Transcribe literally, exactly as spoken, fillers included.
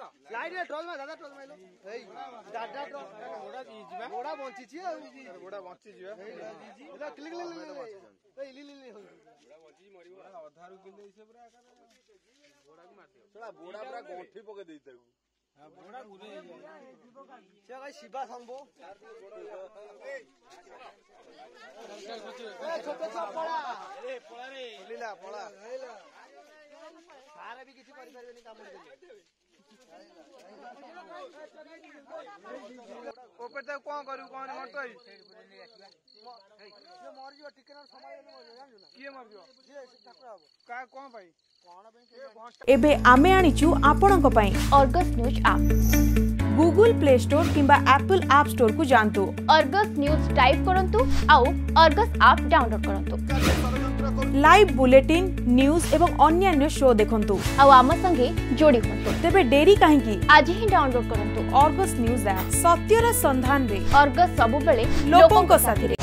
Slide रे troll में दादा ट्रोल में लो एई दादा ट्रोल घोड़ा जीवा घोड़ा बंची छी घोड़ा बंची जीवा एला क्लिक ले ले एई ली ली हो घोड़ा बंची मरियो अधारु किले से पूरा घोड़ा को मार दियो थोड़ा घोड़ा पूरा गोठी पके देई ताकू हां घोड़ा घुरे से भाई शिवा संभो ए छोटे छोटा पड़ा अरे पड़ा रे लीला पड़ा सारे भी किसी करि परबेनी काम कर ओपे त कोन करू कोन मरतई ये मर जियो टिकनर समय जानजो ना के मर जियो जे ठाकुर आबो का कोन भाई कोन भाई एबे आमे आनिचु आपणक पई Argus news app Google Play Store किंबा एप्पल ऐप स्टोर को जानतु अर्गस न्यूज टाइप करंतु आउ अर्गस ऐप डाउनलोड करंतु लाइव बुलेटिन न्यूज एवं अन्य शो देखंतु आउ आम संगे जोड़ी होंतु तेबे डेरी काहे की आज ही डाउनलोड करंतु अर्गस न्यूज ऐप सत्यर संधान रे अर्गस सब बेले लोकों को साथी रे।